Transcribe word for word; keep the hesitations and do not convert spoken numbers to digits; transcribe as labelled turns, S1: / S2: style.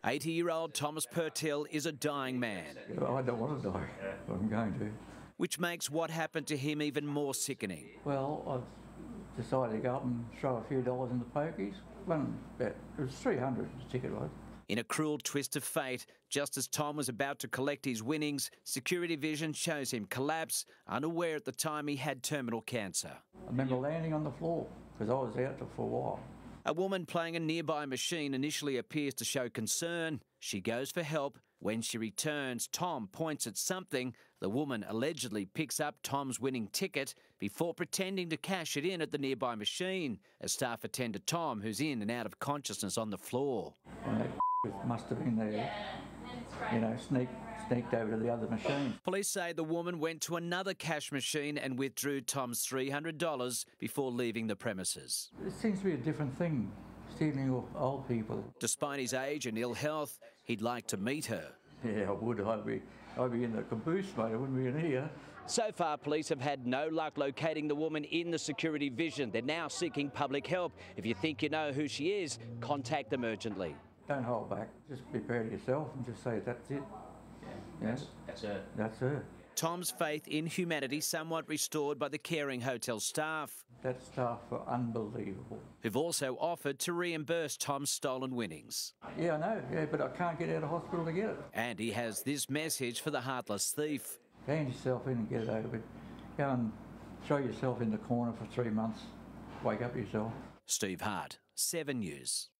S1: eighty-year-old Thomas Purtill is a dying man.
S2: I don't want to die, but I'm going to.
S1: Which makes what happened to him even more sickening.
S2: Well, I've decided to go up and throw a few dollars in the pokies. One bet, it was three hundred the ticket was.
S1: In a cruel twist of fate, just as Tom was about to collect his winnings, security vision shows him collapse, unaware at the time he had terminal cancer.
S2: I remember landing on the floor because I was out for a while.
S1: A woman playing a nearby machine initially appears to show concern. She goes for help. When she returns, Tom points at something. The woman allegedly picks up Tom's winning ticket before pretending to cash it in at the nearby machine. A staff attend to Tom, who's in and out of consciousness on the floor.
S2: And that must have been there, you know, sneak, sneaked over to the other machine.
S1: Police say the woman went to another cash machine and withdrew Tom's three hundred dollars before leaving the premises.
S2: It seems to be a different thing, stealing off old people.
S1: Despite his age and ill health, he'd like to meet her.
S2: Yeah, I would. I'd be, I'd be in the caboose, mate. I wouldn't be in here.
S1: So far, police have had no luck locating the woman in the security vision. They're now seeking public help. If you think you know who she is, contact them urgently.
S2: Don't hold back. Just be proud of yourself and just say that's it.
S3: Yeah,
S2: yeah.
S3: that's, that's her.
S2: That's her.
S1: Tom's faith in humanity somewhat restored by the caring hotel staff.
S2: That staff are unbelievable.
S1: Who've also offered to reimburse Tom's stolen winnings.
S2: Yeah, I know, yeah, but I can't get out of hospital to get it.
S1: And he has this message for the heartless thief.
S2: Hand yourself in and get it over. Go and throw yourself in the corner for three months. Wake up yourself.
S1: Steve Hart, Seven News.